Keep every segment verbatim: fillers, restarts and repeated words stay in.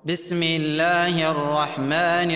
بسم الله الرحمن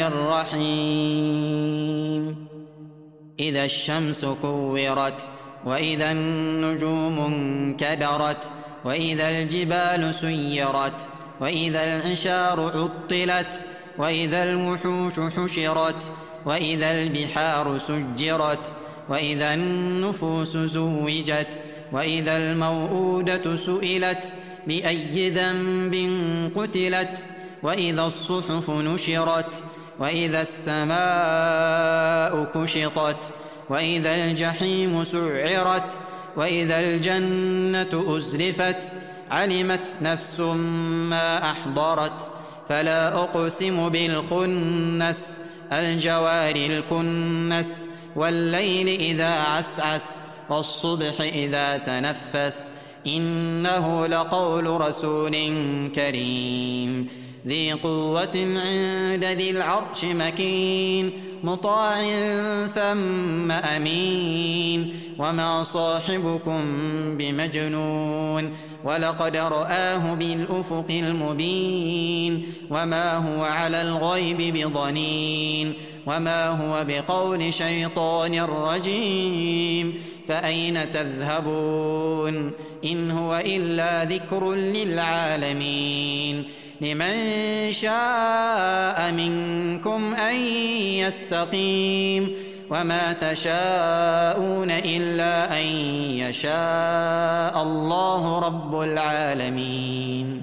الرحيم إذا الشمس كورت وإذا النجوم انكدرت وإذا الجبال سيرت وإذا العشار عطلت وإذا الوحوش حشرت وإذا البحار سجرت وإذا النفوس زوجت وإذا الموءودة سئلت بأي ذنب قتلت وإذا الصحف نشرت وإذا السماء كشطت وإذا الجحيم سعرت وإذا الجنة أزلفت علمت نفس ما أحضرت فلا أقسم بالخنس الجوار الكنس والليل إذا عسعس والصبح إذا تنفس إنه لقول رسول كريم ذي قوة عند ذي العرش مكين مطاع ثم أمين وما صاحبكم بمجنون ولقد رآه بالأفق المبين وما هو على الغيب بضنين وما هو بقول شيطان رجيم فأين تذهبون إن هو إلا ذكر للعالمين لمن شاء منكم أن يستقيم وما تشاءون إلا أن يشاء الله رب العالمين.